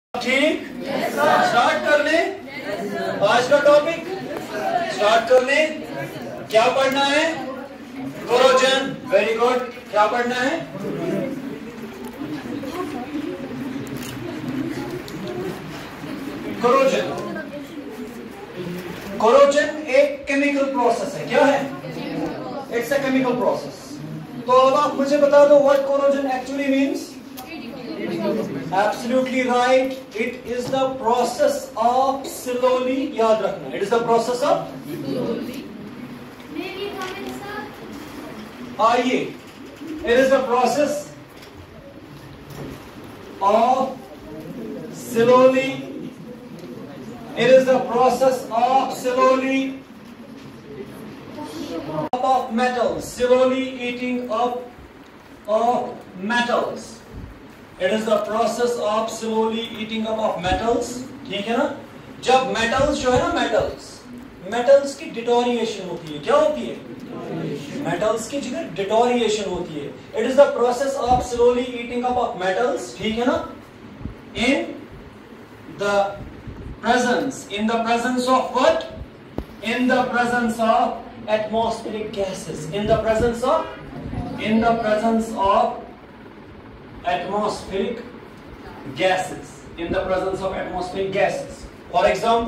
ठीक, स्टार्ट कर ले। आज का टॉपिक स्टार्ट कर ले। क्या पढ़ना है? कोरोजन। Very good. क्या पढ़ना है? कोरोजन। कोरोजन एक केमिकल प्रोसेस है। क्या है? It's a chemical process. तो अब आप मुझे बता दो what corrosion actually means. Absolutely right. It is the process of slowly. याद रखना. It is the process of slowly. आइए. It is the process of slowly. It is the process of slowly of metals. Slowly eating up of metals. It is the process of slowly eating up of metals. ठीक है ना? जब metals जो है ना metals की deterioration होती है। क्या होती है? metals की जगह डिटोरिएशन होती है। It is the process of slowly eating up of metals. ठीक है ना? In the presence of what? In the presence of atmospheric gases. In the presence of atmospheric gases. In the presence of atmospheric gases. For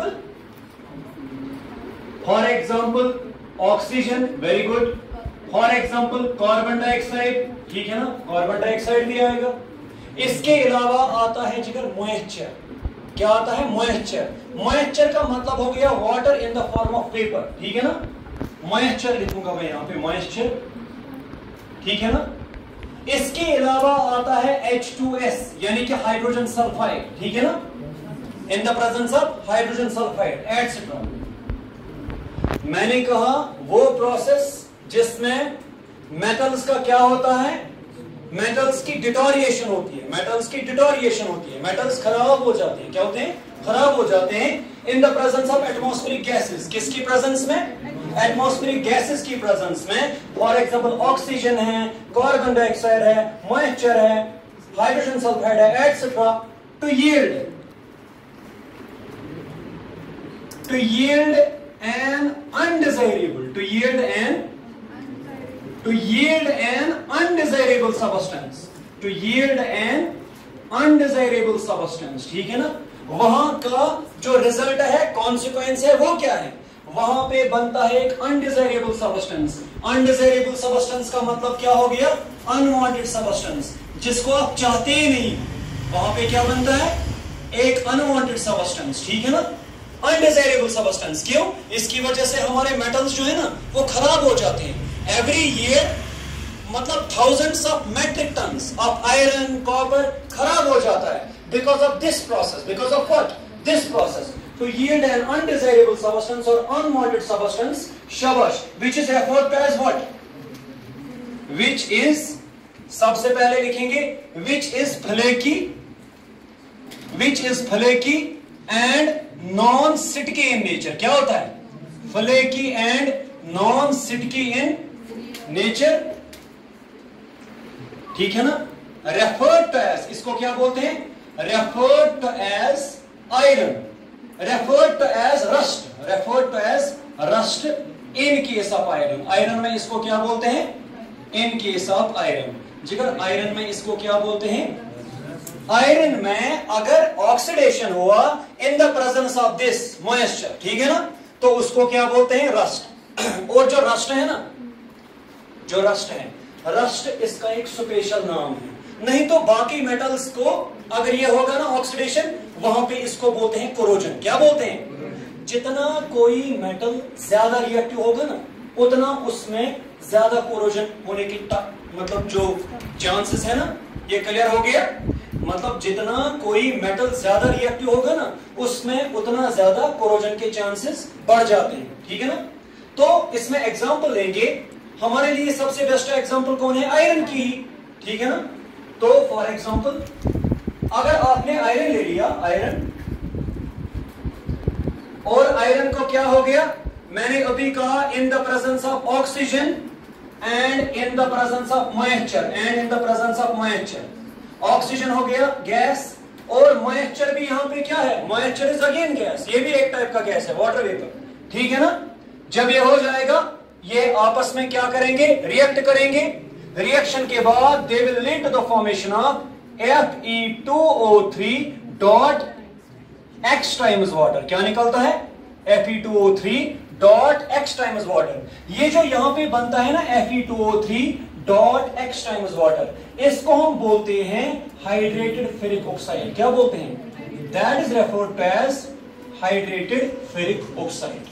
example, oxygen. Very good. For example, carbon dioxide. ठीक है ना? Carbon dioxide भी आएगा। इसके अलावा आता है जिगर मॉइस्चर। क्या आता है? मॉइस्चर। मॉइस्चर का मतलब हो गया water in the form of paper. ठीक है ना? मॉइस्चर लिखूंगा मैं यहाँ पे, मॉइस्चर। ठीक है ना? इसके अलावा आता है H2S यानी कि हाइड्रोजन सल्फाइड। ठीक है ना? In the presence of hydrogen sulphide etcetera. मैंने कहा वो प्रोसेस जिसमें मेटल्स का क्या होता है? मेटल्स की डिटोरिएशन होती है। मेटल्स खराब हो जाते हैं। क्या होते हैं? खराब हो जाते हैं in the presence of atmospheric gases. किसकी प्रेजेंस में? एटमॉस्फेरिक गैसेस की प्रेजेंस में। फॉर एग्जांपल ऑक्सीजन है, कार्बन डाइऑक्साइड है, मॉइस्चर है, हाइड्रोजन सल्फाइड है etcetera. To yield an undesirable substance। ठीक है ना? वहां का जो रिजल्ट है, कॉन्सिक्वेंस है, वो क्या है? वहां पे बनता है एक अनडिजायरेबल सबस्टेंस। अनडिजायरेबल सबस्टेंस का मतलब क्या हो गया? अनवांटेड सबस्टेंस, जिसको आप चाहते ही नहीं। वहां पे क्या बनता है? एक अनवांटेड सबस्टेंस। ठीक है ना? Undesirable substance. क्यों? इसकी वजह से हमारे मेटल्स जो है ना वो खराब हो जाते हैं। एवरी ईयर मतलब thousands of metric tons of iron, copper खराब हो जाता है because of this process. Because of what? This process. To yield an undesirable substance or unwanted substance, shabash, which is referred to as what? Which is, सबसे पहले लिखेंगे which is flaky and non-sticky in nature। क्या होता है? flaky and non-sticky in nature। ठीक है ना? referred to as, इसको क्या बोलते हैं? referred to as iron, referred to as rust in case of iron। Iron में इसको क्या बोलते हैं? in case of iron। जिगर आयरन में इसको क्या बोलते हैं? आयरन में अगर ऑक्सीडेशन हुआ in the presence of this moisture, ठीक है ना, तो उसको क्या बोलते हैं? रस्ट। और जो रस्ट है ना, रस्ट इसका एक स्पेशल नाम है। नहीं तो बाकी मेटल्स को अगर ये होगा ना ऑक्सीडेशन, वहां पे इसको बोलते हैं कोरोजन। क्या बोलते हैं? जितना कोई मेटल ज्यादा रिएक्टिव होगा ना, उतना उसमें ज्यादा कोरोजन होने की मतलब जो चांसेस है ना, ये क्लियर हो गया? मतलब जितना कोई मेटल ज्यादा रिएक्टिव होगा ना, उसमें उतना ज्यादा कोरोजन के चांसेस बढ़ जाते हैं। ठीक है ना? तो इसमें एग्जांपल लेंगे। हमारे लिए सबसे बेस्ट एग्जांपल कौन है? आयरन की। ठीक है ना? तो फॉर एग्जांपल अगर आपने आयरन ले लिया, और आयरन को क्या हो गया? मैंने अभी कहा in the presence of oxygen and in the presence of moisture. Oxygen हो गया गैस, और मॉइस्चर भी यहां पे क्या है, मॉइस्चर इज अगेन गैस, ये भी एक टाइप का गैस है, वाटर वेपर, ठीक है ना। जब ये हो जाएगा ये आपस में क्या करेंगे, रिएक्ट करेंगे, रिएक्शन के बाद they will lead to the formation of Fe2O3 dot X times water. क्या निकलता है, Fe2O3 dot X times water. ये जो यहां पे बनता है ना Fe2O3 dot X times water, इसको हम बोलते हैं हाइड्रेटेड फेरिक ऑक्साइड। क्या बोलते हैं, that is referred to as hydrated ferric oxide.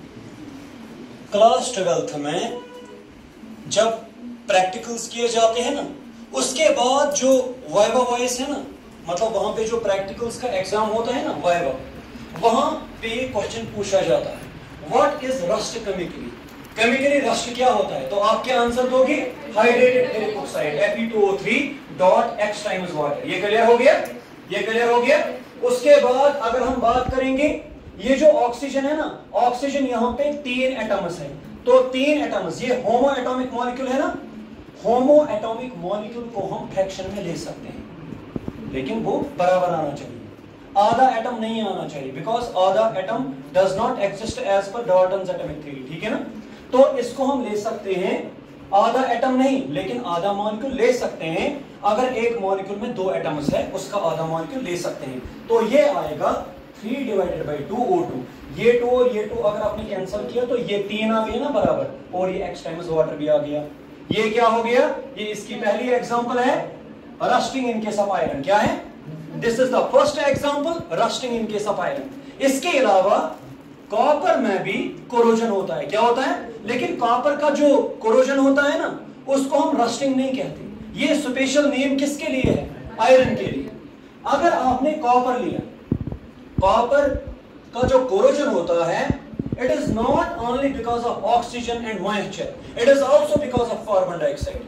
Class 12th में जब प्रैक्टिकल्स किए जाते हैं ना, उसके बाद जो वाइवा वॉइस है ना, मतलब वहां पे जो प्रैक्टिकल्स का एग्जाम होता है ना वाइवा, वहां पे क्वेश्चन पूछा जाता है what is rust chemically, chemically rust क्या होता है, तो आप क्या आंसर दोगे, hydrated ferric oxide Fe2O3 dot X times water. ये क्लियर हो गया, ये क्लियर हो गया। उसके बाद अगर हम बात करेंगे, ये जो ऑक्सीजन है ना, ऑक्सीजन यहाँ पे 3 एटम्स है, तो 3 एटम्स, ये होमो एटॉमिक मॉलिक्यूल है ना, होमो एटॉमिक मॉलिक्यूल को हम फ्रैक्शन में ले सकते हैं, लेकिन वो बराबर आना चाहिए, आधा एटम नहीं आना चाहिए, बिकॉज आधा atom does not exist as पर डाल्टन्स एटॉमिक थ्योरी, ठीक है ना। तो इसको हम ले सकते हैं, आधा एटम नहीं लेकिन आधा मॉलिक्यूल ले सकते हैं। अगर एक मॉलिक्यूल में 2 एटम्स है, उसका आधा मॉलिक्यूल ले सकते हैं, तो ये आएगा 3 डिवाइडेड बाई 2 O2। ये 2 और ये 2 अगर आपने कैंसिल किया तो ये 3 आ गए ना बराबर, और ये X टाइम्स वाटर भी आ गया। ये क्या हो गया, ये इसकी पहली एग्जांपल है rusting in case of iron. क्या है, this is the first example, rusting in case of iron. इसके अलावा कॉपर में भी कोरोजन होता है। क्या होता है, लेकिन कॉपर का जो कोरोजन होता है ना, उसको हम रस्टिंग नहीं कहते, ये स्पेशल नेम किसके लिए है, आयरन के लिए। अगर आपने कॉपर लिया, कॉपर का जो कोरोजन होता है, it is not only because of oxygen and moisture, it is also because of carbon dioxide।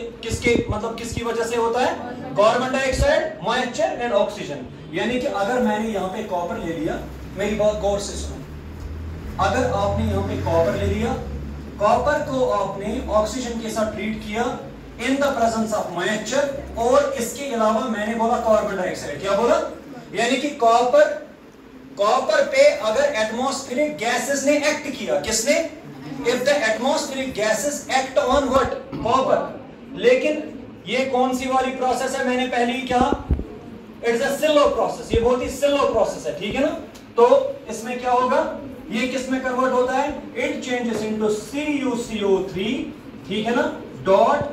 किसकी वजह से होता है, carbon dioxide, moisture and oxygen. यानी कि अगर मैंने यहाँ पे कॉपर ले लिया, मेरी बात गौर से सुनो, अगर आपने यहाँ पे कॉपर ले लिया, कॉपर को आपने ऑक्सीजन के साथ ट्रीट किया in the presence of moisture, और इसके अलावा मैंने बोला कार्बन डाइऑक्साइड। क्या बोला, यानी कि कॉपर पे अगर एटमॉस्फेरिक गैसेस ने एक्ट किया, किसने, if the atmospheric gases act on what, copper. लेकिन ये कौन सी वाली प्रोसेस है, मैंने पहले ही कहा, इट्स अ स्लो प्रोसेस, ये बहुत ही स्लो प्रोसेस है, ठीक है ना। तो इसमें क्या होगा, ये किस में कन्वर्ट होता है, इट चेंजेस इनटू CuCO3, ठीक है ना, डॉट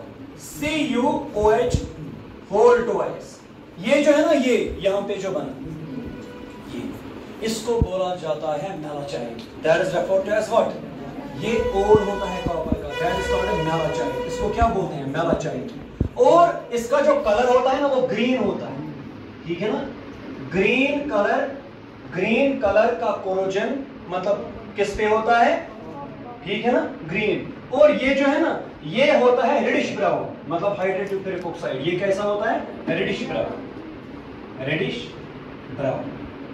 CuOH होल ट्वाइस। ये जो है ना, ये यहां पे जो बना, इसको बोला जाता है malachite, that is referred to as what, ये कोड होता है कॉपर का, दैट इज कॉल्ड मेलाचाइट। इसको क्या बोलते हैं, मेलाचाइट। और इसका जो कलर होता है ना, वो ग्रीन होता है, ठीक है ना, ग्रीन कलर का कोरोजन मतलब किस पे होता है, ठीक है ना, ग्रीन। और ये जो है ना, ये होता है रेडिश ब्राउन, मतलब हाइड्रेटेड फेरिक ऑक्साइड। ये कैसा होता है, रेडिश ब्राउन।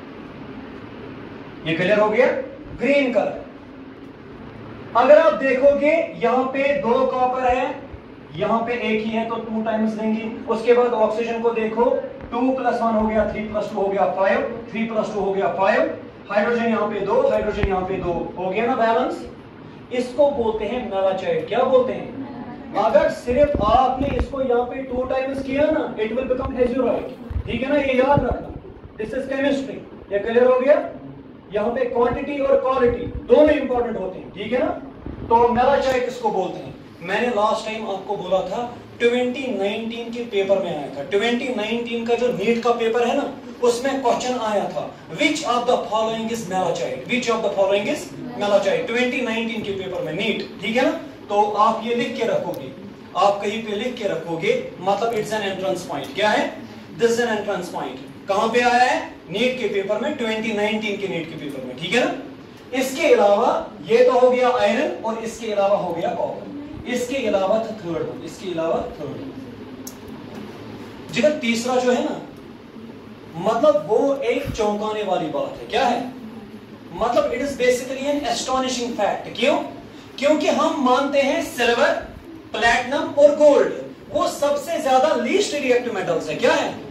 ये क्लियर हो गया, ग्रीन कलर। अगर आप देखोगे यहाँ पे 2 कॉपर है, यहाँ पे एक ही है तो 2 टाइम्स देंगे। उसके बाद ऑक्सीजन को देखो, 2 + 1 हो गया, 3 + 2 हो गया 5, 3 + 2 हो गया 5, हाइड्रोजन यहाँ पे 2, हाइड्रोजन यहाँ पे 2, हो गया ना बैलेंस। इसको बोलते हैं मेलाचाइट। क्या बोलते हैं, अगर सिर्फ आपने इसको यहाँ पे 2 टाइम्स किया ना, इट विल बिकम एज़ुराइट, ठीक है ना, ये याद रखना, दिस इज केमिस्ट्री। ये क्लियर हो गया, यहाँ पे क्वांटिटी और क्वालिटी दोनों इंपॉर्टेंट होते हैं, ठीक है ना। तो मेलाचाइट इसको बोलते हैं। मैंने लास्ट टाइम आपको बोला था 2019 के पेपर में आया था, 2019 का जो नीट का पेपर है ना, उसमें क्वेश्चन आया था, which of the following is malachite, which of the following is malachite, 2019 के पेपर में नीट, ठीक है ना। तो आप ये लिख के रखोगे, आप कहीं पे लिख के रखोगे, मतलब इट्स एन एंट्रेंस पॉइंट। क्या है, this is an entrance point. कहां पे आया है, नीट के पेपर में, 2019 के नीट के पेपर में, ठीक है ना। इसके अलावा ये तो हो गया आयरन, और इसके अलावा हो गया कॉपर, इसके अलावा था थर्ड, इसके अलावा थर्ड। जिधर तीसरा जो है ना, मतलब वो एक चौंकाने वाली बात है। क्या है, मतलब it is basically an astonishing fact. क्यों, क्योंकि हम मानते हैं सिल्वर, प्लैटिनम और गोल्ड वो सबसे ज्यादा लीस्ट रिएक्टिव मेटल्स है। क्या है,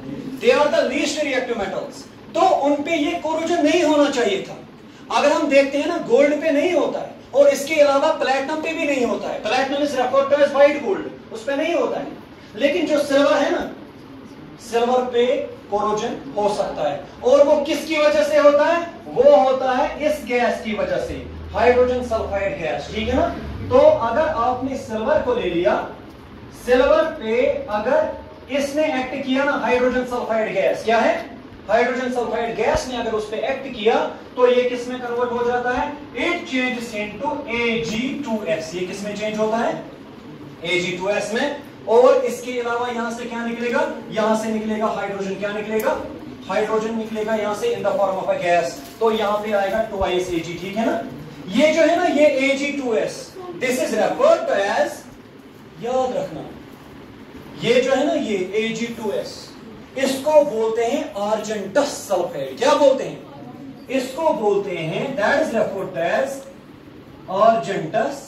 they are the least reactive metals, तो उन पे ये कोरोजन नहीं होना चाहिए था। अगर हम देखते हैं ना, गोल्ड पे नहीं होता है, और इसके अलावा प्लैटिनम पे भी नहीं होता है। Platinum is referred to as white gold, उस पे नहीं होता है। लेकिन जो सिल्वर है ना, सिल्वर पे कोरोजन हो सकता है, और वो किसकी वजह से होता है? वो होता है इस गैस की वजह से, हाइड्रोजन सल्फाइड गैस, ठीक है ना। तो अगर आपने सिल्वर को ले लिया, सिल्वर पे अगर इसने एक्ट किया ना, हाइड्रोजन सल्फाइड गैस, क्या है? हाइड्रोजन सल्फाइड गैस ने अगर उस पे एक्ट किया तो ये किस में कन्वर्ट हो जाता है? It changes into Ag2S। ये किस में चेंज होता है? Ag2S में। और इसके अलावा यहां से क्या निकलेगा? यहां से निकलेगा हाइड्रोजन, क्या निकलेगा? हाइड्रोजन निकलेगा यहां से in the form of a gas, तो यहां पे आएगा ट्वाइस Ag, ठीक है ना। ये जो है ना, ये Ag2S, this is referred to as, याद रखना, ये जो है ना, ये Ag2S, इसको बोलते हैं आर्जेंटस सल्फाइड। क्या बोलते हैं? इसको बोलते हैं, that is referred to as argentous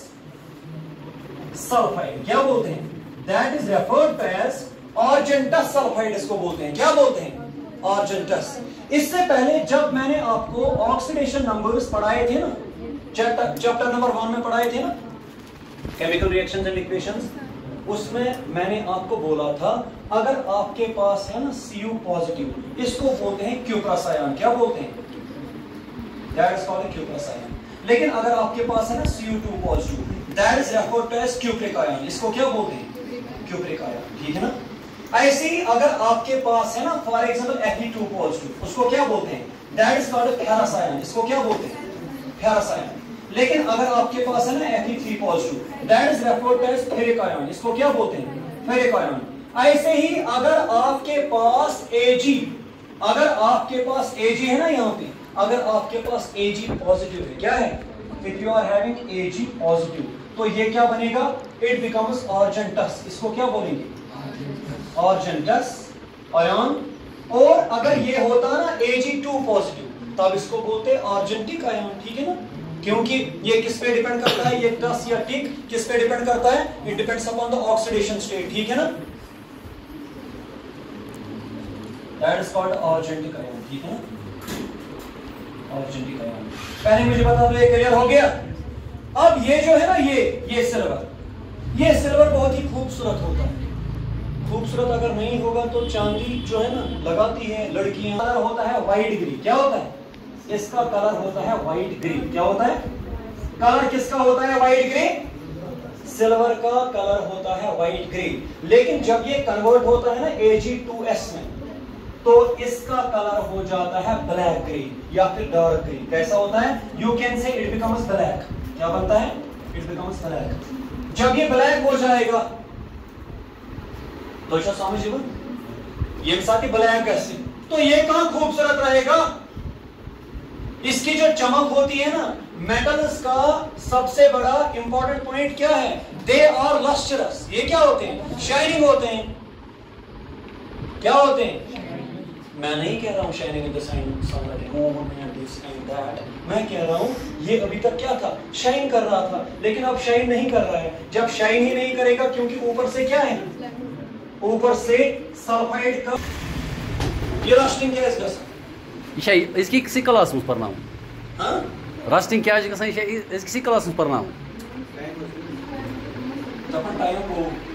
sulphide. क्या बोलते हैं? That is referred to as argentous sulphide, इसको बोलते हैं। क्या बोलते हैं? आर्जेंटस। इससे पहले जब मैंने आपको ऑक्सीडेशन नंबर्स पढ़ाए थे ना, चैप्टर नंबर 1 में पढ़ाए थे ना, केमिकल रिएक्शंस एंड इक्वेशंस, उसमें मैंने आपको बोला था, अगर आपके पास है ना Cu पॉजिटिव, इसको बोलते हैं क्यूप्रस आयन। क्या बोलते हैं? That is called cuprous ion. लेकिन अगर आपके पास है ना Cu2 positive, that is referred to as cupric ion. इसको क्या बोलते हैं? क्यूप्रिक आयन, ठीक है ना। ऐसे ही अगर आपके पास है ना, फॉर एग्जांपल Fe2 पॉजिटिव, उसको क्या बोलते हैं? That is called ferrous ion. इसको क्या बोलते हैं? Ferrous ion. लेकिन अगर आपके पास है ना Fe3 positive, that is referred to as ferric ion. इसको क्या बोलते हैं? Ferric ion. ऐसे ही अगर आपके पास Ag, अगर आपके पास Ag है ना, यहाँ पे अगर आपके पास Ag पॉजिटिव है, क्या है? If you are having Ag positive, तो ये क्या बनेगा? It becomes argentous. इसको क्या बोलेंगे? Argentous ion. और अगर ये होता ना Ag2 पॉजिटिव, तब इसको बोलते आर्जेंटिक आयन, ठीक है ना। क्योंकि ये किस पे डिपेंड करता है? ये प्लस या टिक किस पे डिपेंड करता है? It depends upon the oxidation state, ठीक है ना। That is called argentic ion, ठीक है ना, आर्जेंटिक आयन। पहले मुझे बता दो, ये क्लियर हो गया। अब ये जो है ना, ये सिल्वर, ये सिल्वर बहुत ही खूबसूरत होता है। खूबसूरत अगर नहीं होगा तो चांदी जो है ना लगाती है लड़कियां। कलर होता है व्हाइट ग्रे। क्या होता है? इसका कलर होता है व्हाइट ग्रे। क्या होता है? कलर किसका होता है? White grey. सिल्वर का कलर होता है व्हाइट ग्रे। लेकिन जब ये कन्वर्ट होता है ना Ag2S में, तो इसका कलर हो जाता है ब्लैक ग्रे या फिर डार्क ग्रे। कैसा होता है? You can say it becomes black. क्या बनता है? It becomes black. जब ये ब्लैक हो जाएगा तो क्या समझिए, ये साथी ब्लैक ऐसे, तो ये कहां खूबसूरत रहेगा? इसकी जो चमक होती है ना, मेटल्स का सबसे बड़ा इंपॉर्टेंट पॉइंट क्या है? They are lustrous. ये क्या होते हैं? शाइनिंग होते हैं। क्या होते हैं? मैं नहीं कह रहा हूं shining in the this and that, मैं कह रहा हूं ये अभी तक क्या था? शाइन कर रहा था, लेकिन अब शाइन नहीं कर रहा है। जब शाइन ही नहीं करेगा, क्योंकि ऊपर से क्या है? ऊपर से सल्फाइड का ये रस्टिंग गैस गस। यह इसकी किसी क्लास में पढ़ना, हां रस्टिंग क्या है? किसी क्लास में पढ़ना तब टाइम को